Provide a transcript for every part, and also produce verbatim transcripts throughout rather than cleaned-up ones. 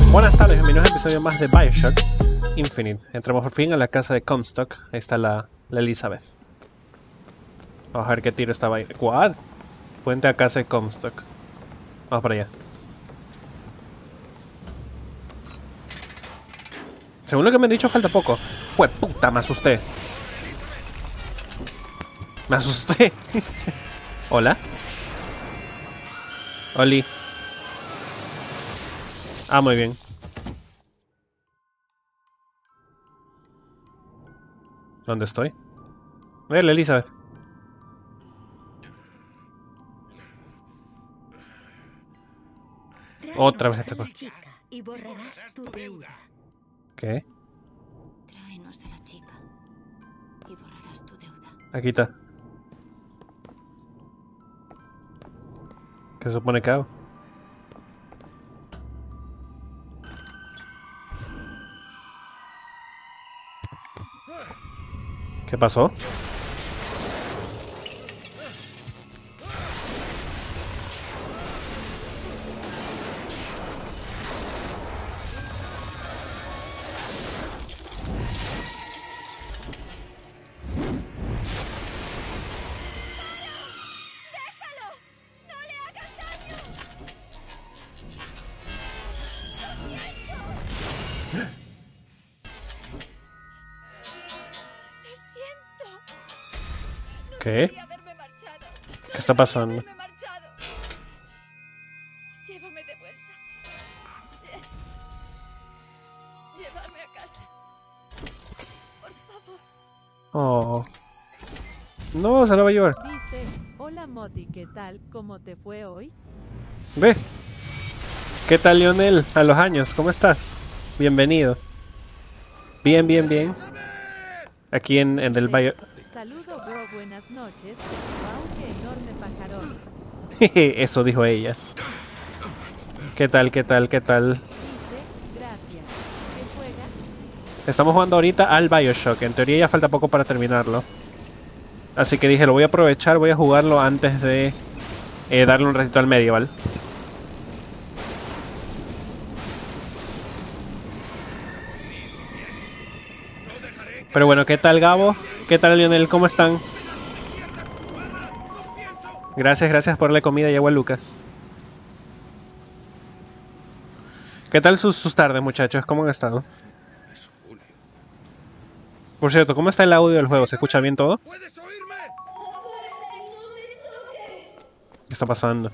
Buenas tardes, bienvenidos a un episodio más de Bioshock Infinite. Entramos por fin a la casa de Comstock. Ahí está la, la Elizabeth. Vamos a ver qué tiro estaba ahí. ¿What? Puente a casa de Comstock. Vamos para allá. Según lo que me han dicho, falta poco. ¡Pues puta! Me asusté. Me asusté. Hola. Oli. Ah, muy bien. ¿Dónde estoy? Verle, Elizabeth. Otra vez esta cosa. Y borrarás tu deuda. ¿Qué? Tráenos a la chica y borrarás tu deuda. Aquí está. ¿Qué se supone que hago? ¿Qué pasó? ¿Qué? ¿Qué está pasando? Llévame de vuelta. Llévame a casa. Por favor. Oh. No, se la va a llevar. Dice, hola Moti, ¿qué tal? ¿Cómo te fue hoy? Ve. ¿Qué tal, Lionel? A los años, ¿cómo estás? Bienvenido. Bien, bien, bien. Aquí en, en el Bio... Saludo, bro, buenas noches. Wow, qué enorme pajarón. Eso dijo ella. ¿Qué tal, qué tal, qué tal? Dice, gracias. ¿Qué juegas? Estamos jugando ahorita al Bioshock. En teoría ya falta poco para terminarlo. Así que dije, lo voy a aprovechar, voy a jugarlo antes de eh, darle un ratito al Medieval. Pero bueno, ¿qué tal, Gabo? ¿Qué tal, Lionel? ¿Cómo están? Gracias, gracias por la comida y agua, Lucas. ¿Qué tal sus, sus tardes, muchachos? ¿Cómo han estado? Por cierto, ¿cómo está el audio del juego? ¿Se escucha bien todo? ¿Qué está pasando?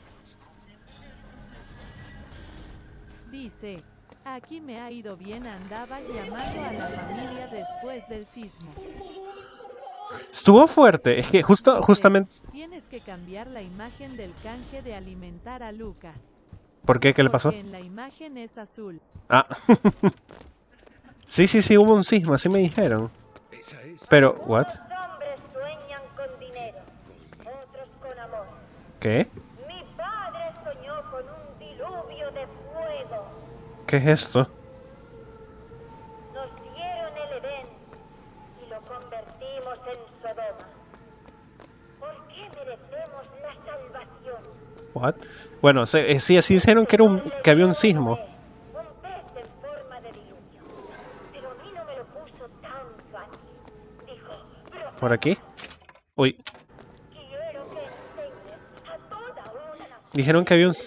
Dice, aquí me ha ido bien, andaba llamando a la familia después del sismo. Estuvo fuerte, es que justo, justamente... Tienes que cambiar la imagen del canje de alimentar a Lucas. ¿Por qué? ¿Qué le pasó? Porque en la imagen es azul. Ah. Sí, sí, sí, hubo un sismo, así me dijeron. Pero, ¿what? Hombres sueñan con dinero, otros con amor. ¿Qué? Mi padre soñó con un diluvio de fuego. ¿Qué es esto? Nos dieron el Edén y lo convertimos en Sodoma. ¿Por qué merecemos la salvación? ¿What? Bueno, se, sí, así dijeron que, era un, que había un sismo. Un pez en forma de diluvio. Pero a mí no me lo puso tan fácil. Dijo, pero ¿Por aquí? Uy, quiero que enseñes a toda una nación. dijeron que había un...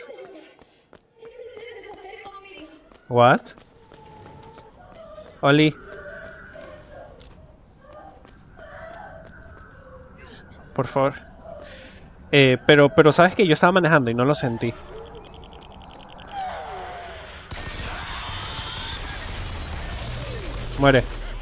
¿What? Oli. Por favor. Eh, pero, pero sabes que yo estaba manejando y no lo sentí. Muere.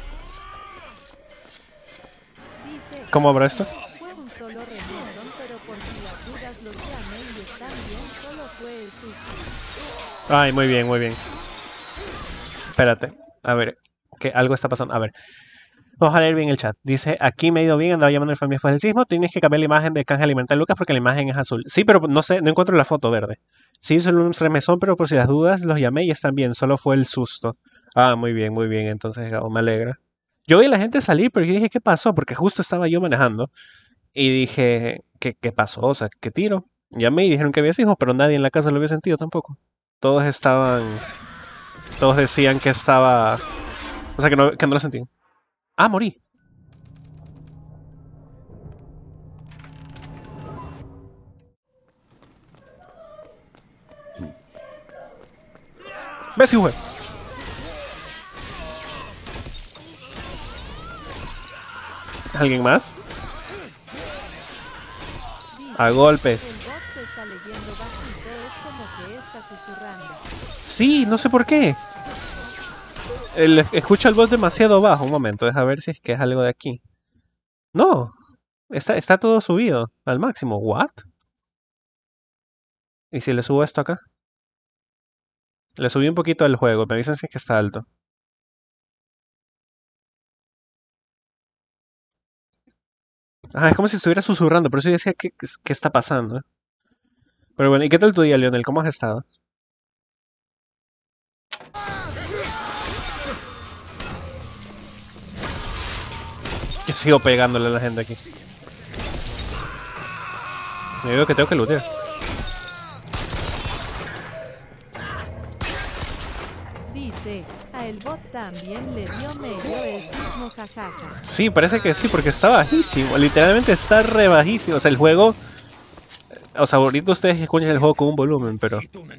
Dice, ¿Cómo habrá esto? fue un solo remesón, pero por si las dudas los llamé y están bien, solo fue el susto. Ay, muy bien, muy bien. Espérate. A ver, que algo está pasando. A ver. Vamos a leer bien el chat. Dice, aquí me ha ido bien, andaba llamando a la familia después del sismo. Tienes que cambiar la imagen de canje alimentar Lucas porque la imagen es azul. Sí, pero no sé, no encuentro la foto verde. Sí, solo un remesón, pero por si las dudas los llamé y están bien. Solo fue el susto. Ah, muy bien, muy bien. Entonces, Gabo, me alegra. Yo vi a la gente salir, pero yo dije, ¿qué pasó? Porque justo estaba yo manejando. Y dije, ¿qué, qué pasó? O sea, ¿qué tiro? Llamé y dijeron que había sismo, pero nadie en la casa lo había sentido tampoco. Todos estaban Todos decían que estaba... O sea, que no, que no lo sentían. Ah, morí. Ve si juega. ¿Alguien más? A golpes. El bot se está leyendo bajito, es como que está susurrando. Sí, no sé por qué. El, escucho el bot demasiado bajo. Un momento, deja ver si es que es algo de aquí. No, está, está todo subido al máximo. ¿What? ¿Y si le subo esto acá? Le subí un poquito al juego, me avisan si es que está alto. Ah, es como si estuviera susurrando, por eso yo decía, ¿qué, qué, qué está pasando? Pero bueno, ¿y qué tal tu día, Lionel? ¿Cómo has estado? Yo sigo pegándole a la gente aquí. Me veo que tengo que lootear. Dice, a el bot también le dio medio el sismo jajaja. Sí, parece que sí, porque está bajísimo. Literalmente está re bajísimo. O sea, el juego... O sea, ahorita ustedes escuchan el juego con un volumen, pero...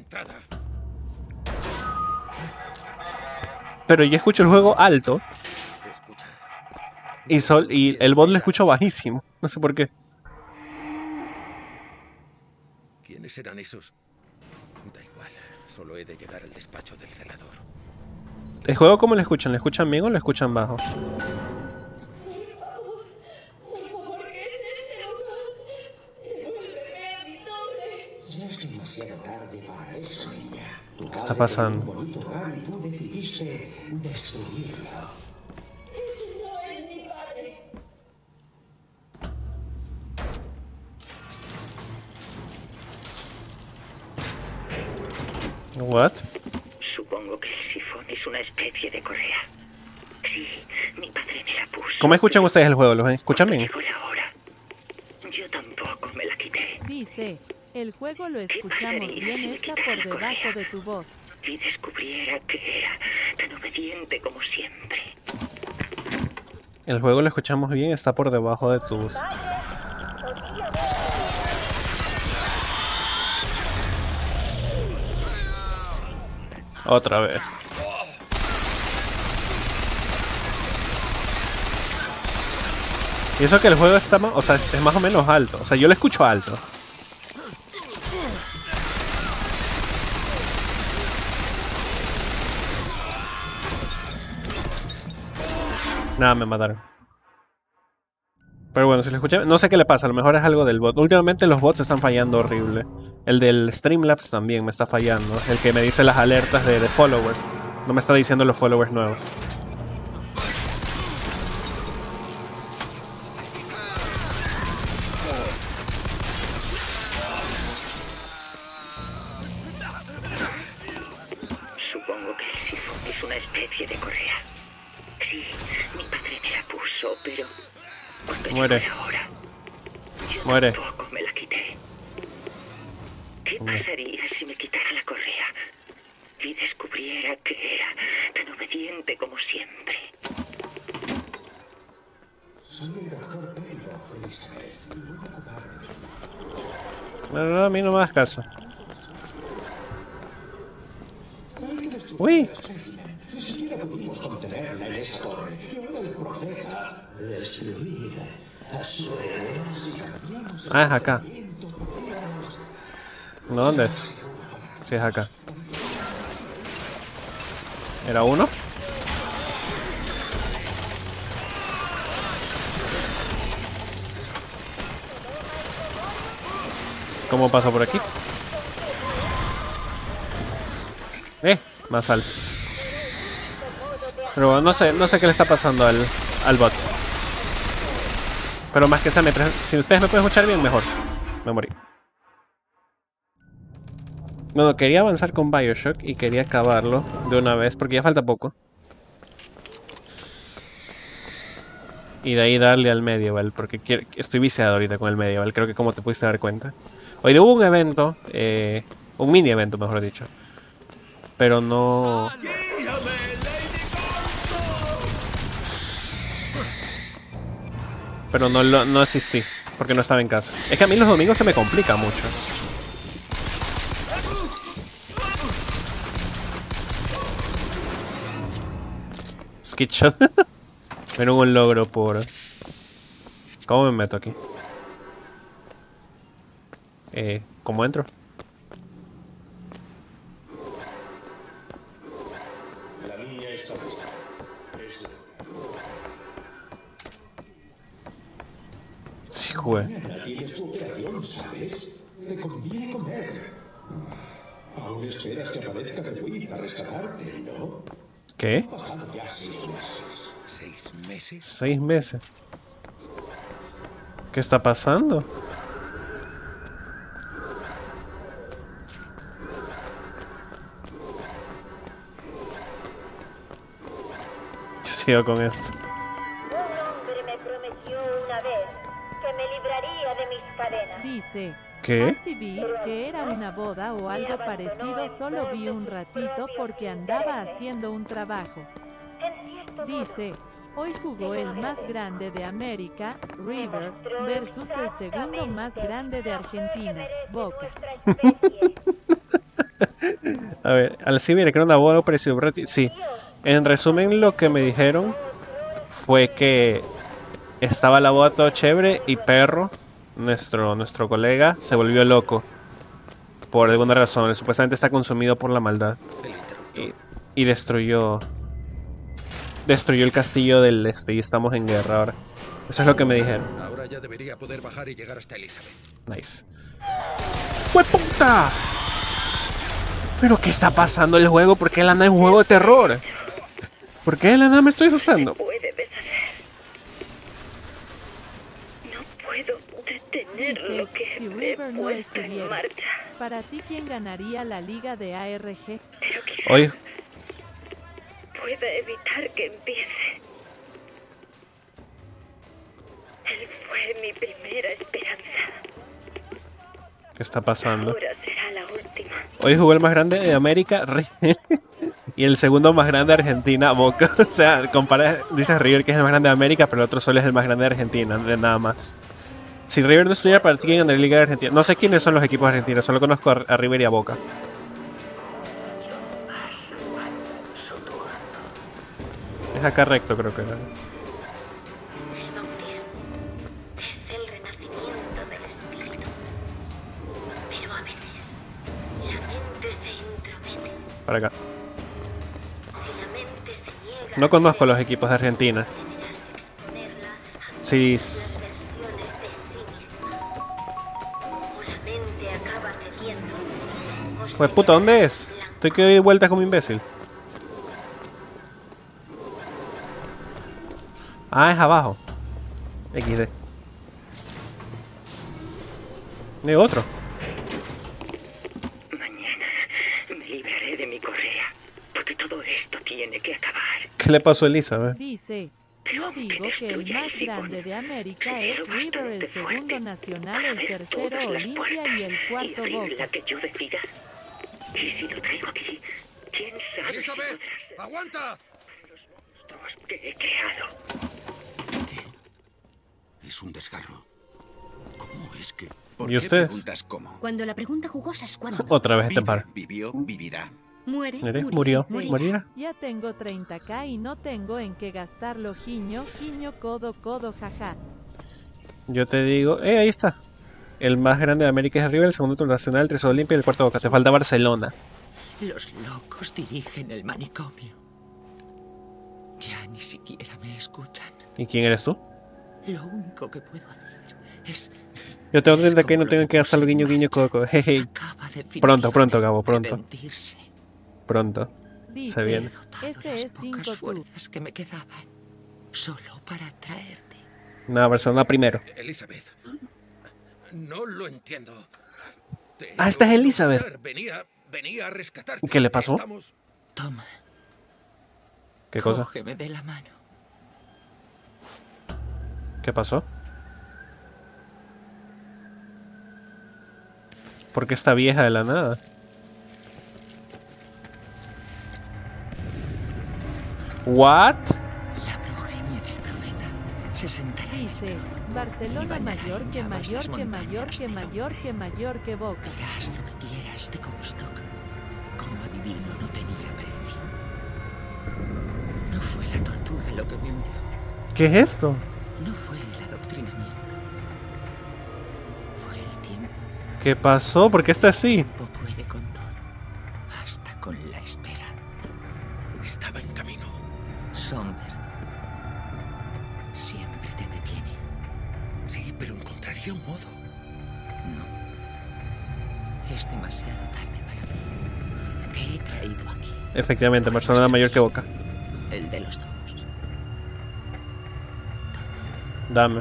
Pero yo escucho el juego alto. Y, sol, y el bot lo escucho bajísimo. No sé por qué. ¿Quiénes eran esos? Da igual, solo he de llegar al despacho del celador. ¿El juego cómo lo escuchan? ¿Lo escuchan bien o lo escuchan bajo? Por favor, ¿qué es este lugar? Devuélveme a mi torre. Ya es demasiado tarde para eso, niña. Tu ¿Qué está padre pasando? tenía un bonito hogar y tú decidiste destruirlo. Ese no es mi padre. What? Supongo que el sifón es una especie de correa. Sí, mi padre me la puso. ¿Cómo escuchan ustedes el juego? ¿Lo escuchan bien? Llegó la hora. Yo tampoco me la quité. Dice, el juego lo ¿Qué escuchamos pasaría bien, si me está quitara por la debajo correa? de tu voz. Y descubriera que era tan obediente como siempre. El juego lo escuchamos bien, está por debajo de tu voz. Otra vez. Y eso que el juego está más, o sea, es más o menos alto. O sea, yo lo escucho alto. Nada, me mataron. Pero bueno, si lo escuché, no sé qué le pasa, a lo mejor es algo del bot. Últimamente los bots están fallando horrible. El del Streamlabs también me está fallando. El que me dice las alertas de, de followers. No me está diciendo los followers nuevos. Supongo que el sifón es una especie de correa. Sí, mi padre me la puso, pero... cuando Muere. llegó la hora, yo Muere. tampoco me la quité. ¿Qué pasaría si me quitara la correa y descubriera que era tan obediente como siempre? Soy el doctor Pettigrew, Elizabeth, y voy a ocuparme de ti. No, no, a mí no me das caso. Hay que destruir Uy. el espécimen. Ni siquiera pudimos contenerla en esa torre. Y ahora el profeta destruir a su heredero si cambiamos el Ah, es acá. pensamiento, podríamos... ¿No, dónde es? Sí, es acá. ¿Era uno? ¿Cómo paso por aquí? Eh, más salsa. Pero no sé, no sé qué le está pasando al, al bot. Pero más que sea, mientras, si ustedes me pueden escuchar bien, mejor. Me morí. Bueno, quería avanzar con Bioshock y quería acabarlo de una vez porque ya falta poco. Y de ahí darle al Medieval, porque quiero, estoy viciado ahorita con el Medieval, creo que como te pudiste dar cuenta. Hoy hubo un evento, eh, un mini evento mejor dicho, Pero no... Pero no, lo, no asistí, porque no estaba en casa. Es que a mí los domingos se me complica mucho. Skid shot. Menos un logro por... ¿Cómo me meto aquí? Eh, ¿cómo entro? La niña está lista. Es la Sí, güey. mañana tienes tu operación, ¿sabes? Te conviene comer. Aún esperas que aparezca Bewi a rescatarte, ¿no? ¿Qué? Han pasado ya seis meses. ¿Seis meses? Seis meses. ¿Qué está pasando? Yo sigo con esto. Un hombre me prometió una vez que me libraría de mis cadenas. Dice, ¿Qué? casi vi que era una boda o algo parecido, solo vi un ratito porque andaba haciendo un trabajo. En cierto Dice, hoy jugó el más grande de América, River, versus el segundo más grande de Argentina, Boca. nuestra especie. A ver, al sí, mire que era una boda o parecido. Sí. En resumen, lo que me dijeron fue que estaba la boda todo chévere y Perro, nuestro, nuestro colega, se volvió loco. Por alguna razón. Él supuestamente está consumido por la maldad. El interruptor. Y, y destruyó... Destruyó el castillo del este y estamos en guerra ahora. Eso es lo que me dijeron. Ahora ya debería poder bajar y llegar hasta Elizabeth. Nice. ¡Fue puta! ¿Pero qué está pasando en el juego? ¿Por qué la nada es un juego de terror? ¿Por qué la nada me estoy asustando? Puede deshacer. No puedo detener Dice, lo que si he River no puesto en estuviera, marcha. para ti, ¿quién ganaría la liga de A R G? Pero quizá Oye, pueda evitar que empiece. Él fue mi primera esperanza. ¿qué está pasando? Ahora será la última. Hoy jugó el más grande de América River, y el segundo más grande de Argentina, Boca. O sea, compara, dice River que es el más grande de América, pero el otro solo es el más grande de Argentina, de nada más. Si River no estuviera, para ti, ¿quién ganaría la Liga de Argentina? No sé quiénes son los equipos argentinos, solo conozco a, a River y a Boca. Es acá recto, creo que era. El bautismo es el renacimiento del espíritu. Pero a veces la mente se intromete. Para acá. Si la mente se niega No conozco los equipos de Argentina. deberás exponerla a Sí. las versiones de sí misma. O la mente acaba cediendo. O Pues se puta, ¿dónde queda es? blanca. Estoy que doy vueltas como imbécil. Ah, es abajo. equis de. ¿Y otro? Mañana me libraré de mi correa. Porque todo esto tiene que acabar. ¿Qué le pasó a Elizabeth? Dice, yo digo que el más grande de América es River, el segundo Nacional, el tercero Olimpia y el cuarto abrir la Boca. que yo decida. Y si lo traigo aquí, quién sabe si ¡Elizabeth! podrás ¡Aguanta! los monstruos que he creado. Es un desgarro. ¿Cómo es que...? ¿Por ¿Y qué ustedes? preguntas cómo? Cuando la pregunta jugosa es cuándo. Otra vez este Vive, par. vivió, vivirá. Muere, Mire, murió, murió. morirá. ¿Morirá? Ya tengo treinta k y no tengo en qué gastarlo, giño, giño, codo, codo, jaja. Yo te digo... Eh, ahí está. El más grande de América es River, el segundo Nacional, el tercero Olimpia y el cuarto Boca. Te falta Barcelona. Los locos dirigen el manicomio. Ya ni siquiera me escuchan. ¿Y quién eres tú? Lo único que puedo hacer es... Yo tengo treinta k y no tengo que gastarlo guiño, guiño, coco. Jeje. Acaba Pronto, pronto, Gabo, pronto. definitivamente de rendirse. Pronto. Dice, Se viene. Agotado ese las es pocas cinco tú. fuerzas que me quedaban. Solo para traerte. No, Barcelona primero. Elizabeth. No lo entiendo. Te Ah, esta es he oído Elizabeth. gritar. Venía, venía a rescatarte. ¿Qué le pasó? Estamos... Toma, ¿Qué cosa? cógeme de la mano. ¿Qué pasó? ¿Por qué está vieja de la nada? What? La progenie del profeta se sentará en el Dice, trono. Barcelona mayor que mayor que mayor que mayor que mayor que Boca. Dirás lo que quieras de Comstock. Como adivino no tenía precio. No fue la tortura lo que me hundió. ¿Qué es esto? No fue el adoctrinamiento. Fue el tiempo. ¿Qué pasó? ¿Por qué está así? El tiempo puede con todo. Hasta con la esperanza. Estaba en camino. Songbird siempre te detiene. Sí, pero encontraría un modo. No. Es demasiado tarde para mí. Te he traído aquí. Efectivamente, Barcelona mayor que Boca. El de los dos. Dame.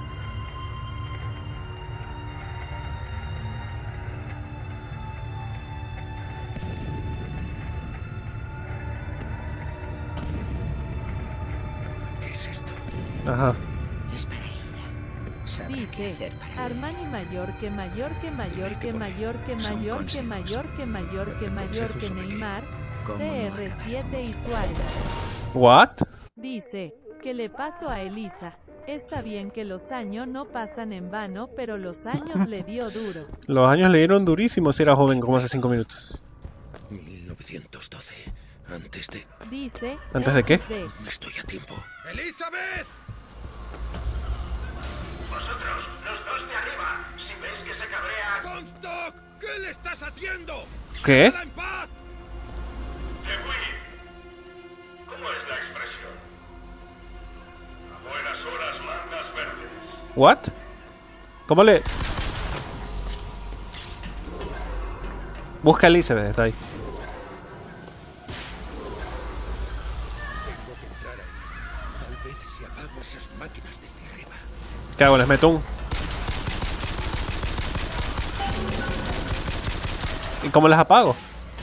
¿Qué es esto? Ajá. Es para ella. Sabrá qué Dice, hacer para ella. Armani mayor que mayor que mayor que mayor que mayor que mayor que mayor que mayor que Neymar, C R siete y Suárez. What? Dice, ¿qué le pasó a Elisa? Está bien que los años no pasan en vano, pero los años le dio duro. Los años le dieron durísimo si era joven, como hace cinco minutos. mil novecientos doce. Antes de... Dice, ¿Antes de qué? X D. Estoy a tiempo. ¡Elizabeth! Vosotros, los dos de arriba, si veis que se cabrea... ¡Comstock! ¿Qué le estás haciendo? ¿Qué? ¡Déjala en paz! ¡Que fui! ¿Cómo es la expresión? A buenas horas mangas verdes. What? ¿Cómo le...? Busca a Elizabeth, está ahí. Tengo que entrar ahí. Tal vez si apago esas máquinas desde arriba. ¿Qué hago? Les meto un... ¿Y cómo las apago?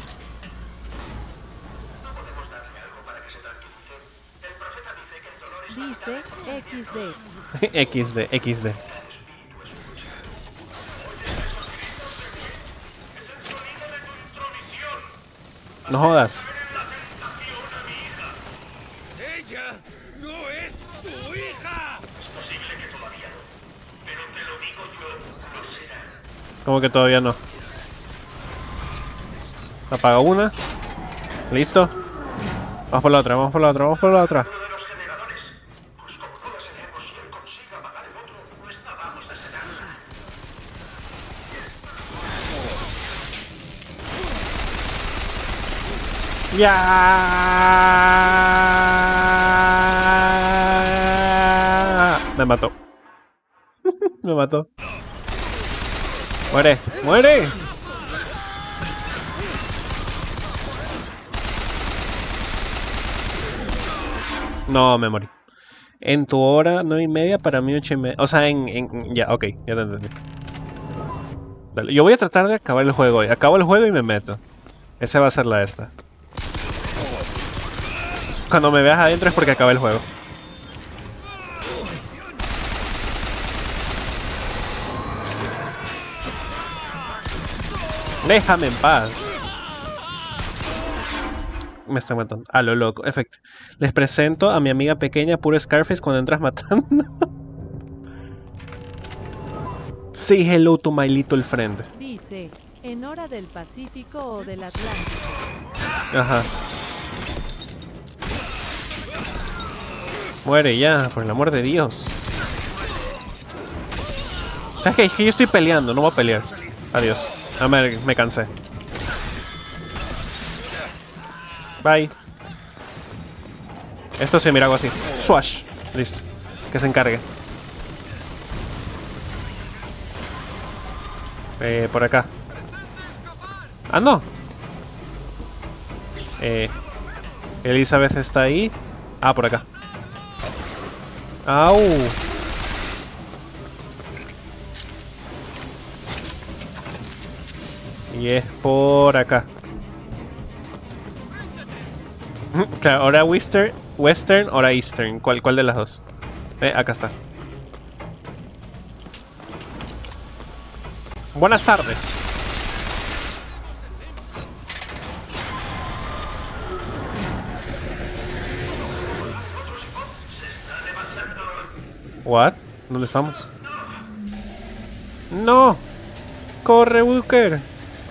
Dice, X D. equis de, equis de. No jodas. ¡Ella no es tu hija! Como que todavía no. Apaga una. Listo. Vamos por la otra, vamos por la otra, vamos por la otra. ¡Ya! Me mató. Me mató. ¡Muere! ¡Muere! No, me morí. En tu hora, nueve y media, para mí ocho y media. O sea, en, en... Ya, ok, ya te entendí. Dale, yo voy a tratar de acabar el juego hoy. Acabo el juego y me meto. Esa va a ser la esta. Cuando me veas adentro es porque acabé el juego. Déjame en paz. Me están matando. A lo loco. Efecto. Les presento a mi amiga pequeña, puro Scarface, cuando entras matando. Say hello to my little friend. Dice, en hora del Pacífico o del Atlántico. Ajá. Muere ya, por el amor de Dios. ¿Sabes qué? Es que yo estoy peleando, no voy a pelear. Adiós. A ver, me cansé. Bye. Esto se mira algo así. Swash. Listo. Que se encargue. Eh, por acá. Ah, no. Eh, Elizabeth está ahí. Ah, por acá. Au. Y es por acá. Claro, ahora Western, Western, ahora Eastern. ¿Cuál, cuál de las dos? Eh, acá está. Buenas tardes. What? ¿Dónde estamos? ¡No! ¡Corre, Booker!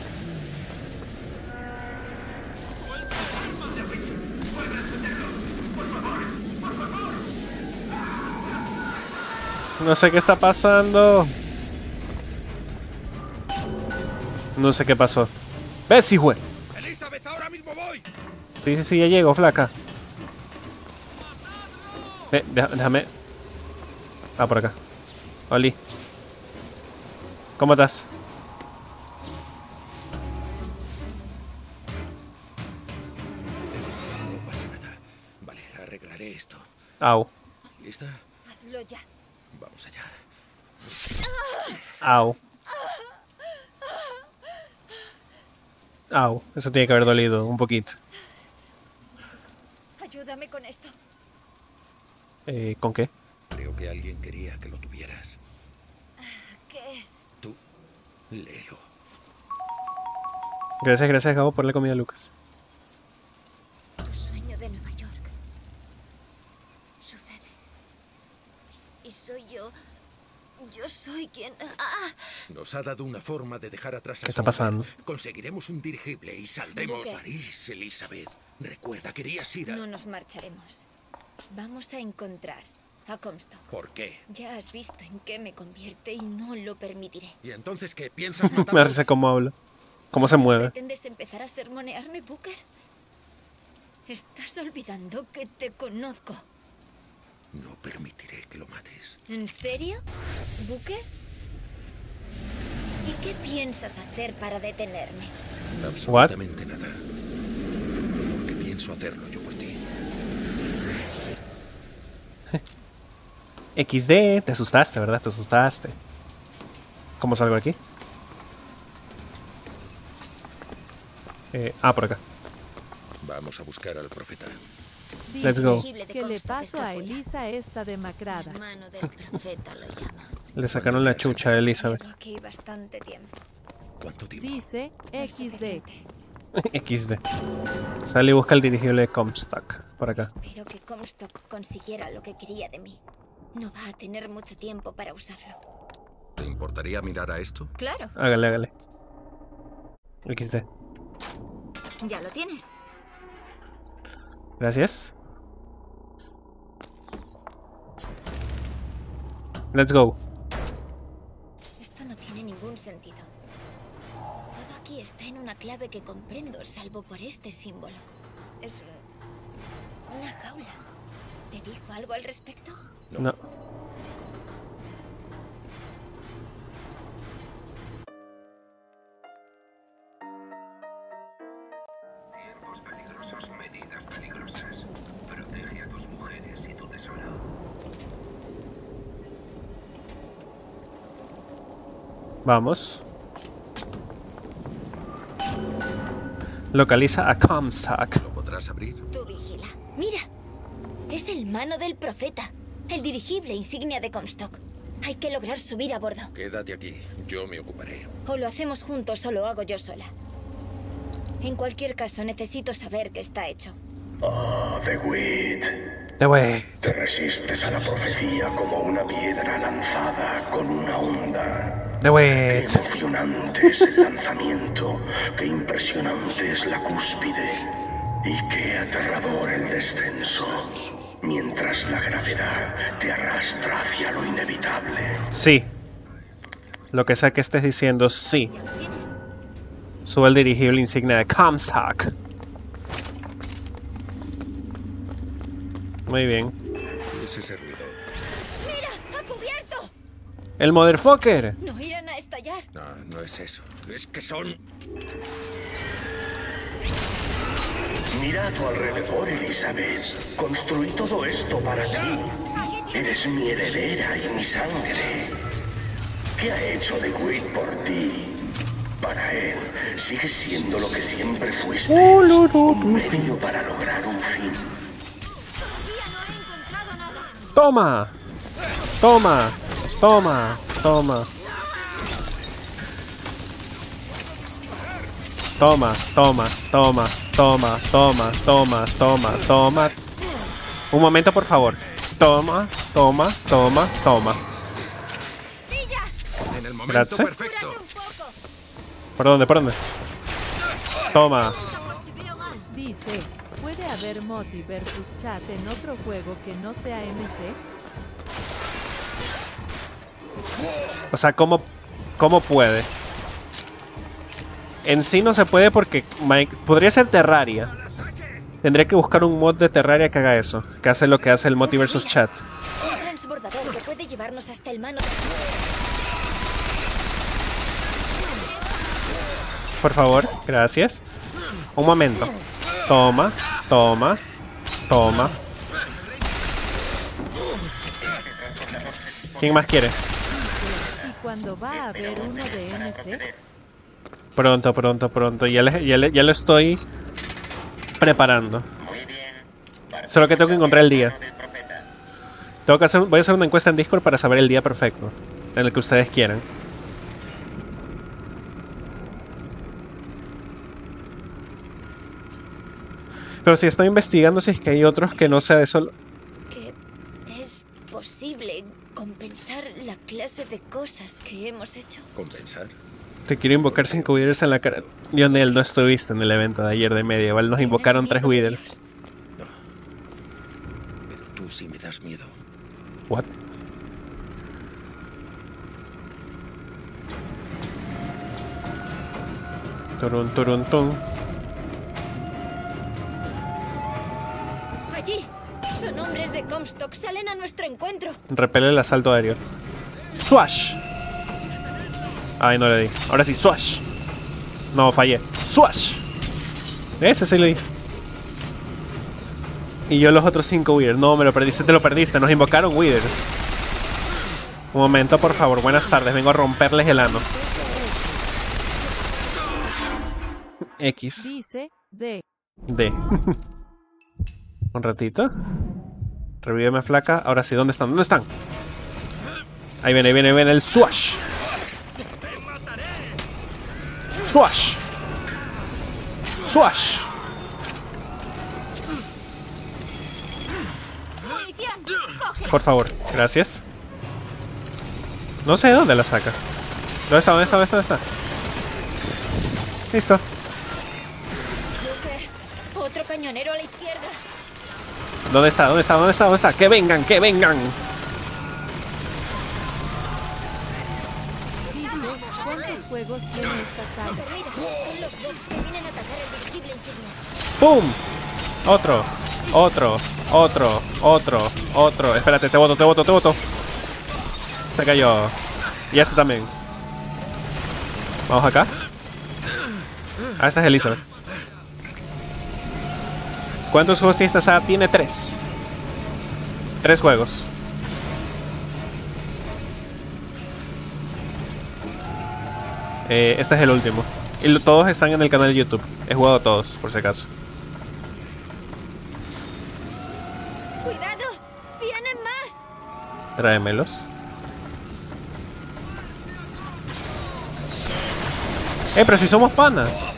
No sé qué está pasando. No sé qué pasó. ¡Ves, hijo! Elizabeth, ahora mismo voy. Sí, sí, sí, ya llego, flaca. Eh, deja- déjame. Ah, por acá. Oli. ¿Cómo estás? No pasa nada. Vale, arreglaré esto. Au. ¿Lista? Hazlo ya. Vamos allá. Au. Au. Eso tiene que haber dolido un poquito. Ayúdame con esto. Eh, ¿con qué? Creo que alguien quería que lo tuvieras. ¿Qué es? Tú, léelo. Gracias, gracias, Gabo, por la comida, Lucas. Tu sueño de Nueva York. Sucede. Y soy yo. Yo soy quien... ¡Ah! Nos ha dado una forma de dejar atrás a ¿Qué está Sommer. pasando? Conseguiremos un dirigible y saldremos. ¿Qué? París, Elizabeth. Recuerda, querías ir a... No nos marcharemos. Vamos a encontrar a Comstock. ¿Por qué? Ya has visto en qué me convierte y no lo permitiré. ¿Y entonces qué? ¿Piensas Me matarlo? parece cómo habla. Cómo se mueve. ¿Pretendes empezar a sermonearme, Booker? Estás olvidando que te conozco. No permitiré que lo mates. ¿En serio, Booker? ¿Y qué piensas hacer para detenerme? Absolutamente nada. Porque pienso hacerlo yo por ti. equis de, te asustaste, ¿verdad? Te asustaste. ¿Cómo salgo aquí? Eh, ah, por acá. Vamos a buscar al profeta. Let's go. Que le paso a Elisa esta demacrada. La mano del profeta lo llama. Le sacaron la chucha a Elizabeth. Llevo aquí bastante tiempo. ¿Cuánto tiempo? Dice No es equis de. suficiente. equis de. Sale y busca el dirigible de Comstock. Por acá. Espero que Comstock consiguiera lo que quería de mí. No va a tener mucho tiempo para usarlo. ¿Te importaría mirar a esto? Claro, Hágale, hágale. equis de. ya lo tienes. Gracias. Let's go. Esto no tiene ningún sentido. Todo aquí está en una clave que comprendo, salvo por este símbolo. Es un... una jaula. ¿Te dijo algo al respecto? No. Tiempos peligrosos, medidas peligrosas. Protege a tus mujeres y tu tesoro. Vamos. Localiza a Comstock. ¿Lo podrás abrir? Tú vigila. Mira, es el mano del profeta. El dirigible insignia de Comstock. Hay que lograr subir a bordo. Quédate aquí. Yo me ocuparé. O lo hacemos juntos o lo hago yo sola. En cualquier caso, necesito saber qué está hecho. Ah, The Wit. The Wit. Te resistes a la profecía como una piedra lanzada con una onda. The Wit. Qué emocionante es el lanzamiento, qué impresionante es la cúspide y qué aterrador el descenso, mientras la gravedad te arrastra hacia lo inevitable. Sí. Lo que sea que estés diciendo, sí. ¿Ya lo tienes? Sube el dirigible insignia de Comstock. Muy bien. ¿Qué es ese ruido? ¡Mira! ¡Ha cubierto! ¡El motherfucker! No irán a estallar. No, no es eso. Es que son... Mira a tu alrededor, Elizabeth. Construí todo esto para ti. Eres mi heredera y mi sangre. ¿Qué ha hecho The Wit por ti? Para él, sigues siendo lo que siempre fuiste. Un medio para lograr un fin. Todavía no he encontrado nada. ¡Toma! ¡Toma! ¡Toma! ¡Toma! Toma, toma, toma, toma, toma, toma, toma, toma. Un momento, por favor. Toma, toma, toma, toma. En el momento Grazie. perfecto. ¿Por dónde? ¿Por dónde? Toma. Dice, ¿puede haber Moti versus Chat en otro juego que no sea M C? O sea, ¿cómo, cómo puede? En sí no se puede porque Mike, podría ser Terraria. Tendría que buscar un mod de Terraria que haga eso, que hace lo que hace el Moti versus Chat. Un transbordador que puede llevarnos hasta el mano. Por favor, gracias. Un momento. Toma, toma, toma. ¿Quién más quiere? ¿Y cuándo va a haber uno de M C? Pronto, pronto, pronto. Ya, le- ya, le- ya lo estoy preparando. Solo que tengo que encontrar el día. Tengo que hacer, voy a hacer una encuesta en Discord para saber el día perfecto en el que ustedes quieran. Pero si estoy investigando si es que hay otros que no sea de solo... Que es posible compensar la clase de cosas que hemos hecho. ¿Compensar? Te quiero invocar cinco Withers en la cara. Lionel, no estuviste en el evento de ayer de Medieval. Nos invocaron tres Withers. Pero tú sí me das miedo. What? Turun, turun, tun. Allí. Son hombres de Comstock. Salen a nuestro encuentro. Repele el asalto aéreo. ¡Swash! Ay, no le di. Ahora sí, ¡swash! No, fallé. ¡Swash! Ese sí le di. Y yo los otros cinco Withers. No, me lo perdiste, te lo perdiste. Nos invocaron Withers. Un momento, por favor. Buenas tardes. Vengo a romperles el ano. X. Dice, D. D. Un ratito. Revíveme, flaca. Ahora sí, ¿dónde están? ¿Dónde están? Ahí viene, ahí viene, ahí viene el swash. Swash. Swash. Por favor, gracias. No sé de dónde la saca. ¿Dónde está? ¿Dónde está? ¿Dónde está? ¿Dónde está? Listo. Luke, otro cañonero a la izquierda. ¿Dónde está? ¿Dónde está? ¿Dónde está? ¿Dónde está? ¡Que vengan! ¡Que vengan! Dice, ¿cuántos juegos tiene esta saga? Mira, son los Vex que vienen a atacar el dirigible insignia. ¡Pum! Otro, otro, otro, otro, otro. Espérate, te boto, te boto, te boto. Se cayó. Y este también. Vamos acá. Ah, esta es Elizabeth. ¿Cuántos juegos tiene esta saga? Tiene tres. Tres juegos. Eh, este es el último. Y lo- todos están en el canal de YouTube. He jugado todos, por si acaso. ¡Cuidado! ¡Vienen más! Tráemelos. Eh, pero si somos panas.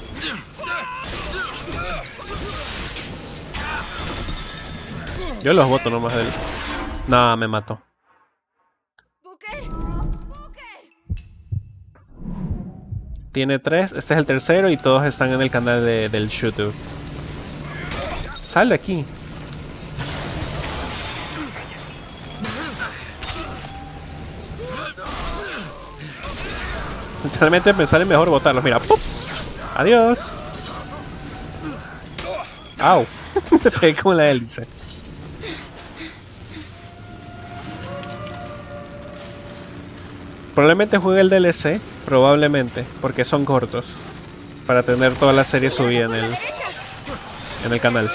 Yo los voto nomás de él. Nah, me mató. Tiene tres, este es el tercero y todos están en el canal de, del YouTube. Sal de aquí. Literalmente me sale mejor botarlos. Mira, ¡pum! Adiós. Au. Me pegué con la hélice. Probablemente juegue el D L C. Probablemente. Porque son cortos. Para tener toda la serie subida en el, en el canal.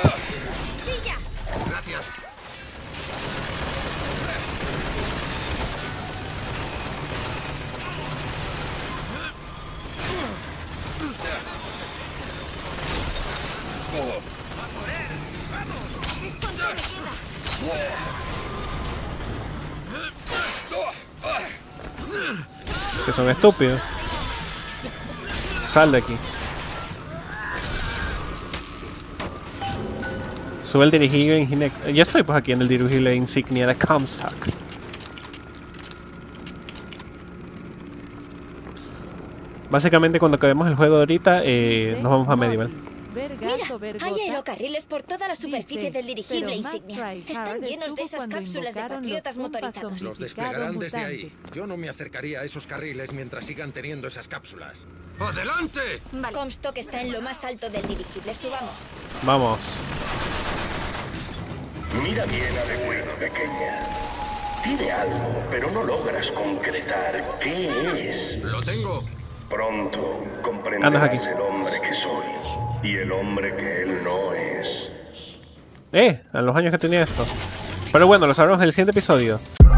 Que son estúpidos. Sal de aquí. Sube el dirigible insignia. Ya estoy pues aquí en el dirigible insignia de Comstock. Básicamente cuando acabemos el juego de ahorita, eh, nos vamos a Medieval. Mira, hay aerocarriles por toda la superficie del dirigible insignia. Están llenos de esas cápsulas de patriotas motorizados. Los desplegarán desde ahí. Yo no me acercaría a esos carriles mientras sigan teniendo esas cápsulas. ¡Adelante! Vale. Comstock está en lo más alto del dirigible. Subamos. Vamos. Mira bien a De Witt, pequeña. Tiene algo, pero no logras concretar qué es. Lo tengo. Pronto Andas comprenderás aquí. el hombre que soy y el hombre que él no es. Eh, a los años que tenía esto. Pero bueno, lo sabremos en el siguiente episodio.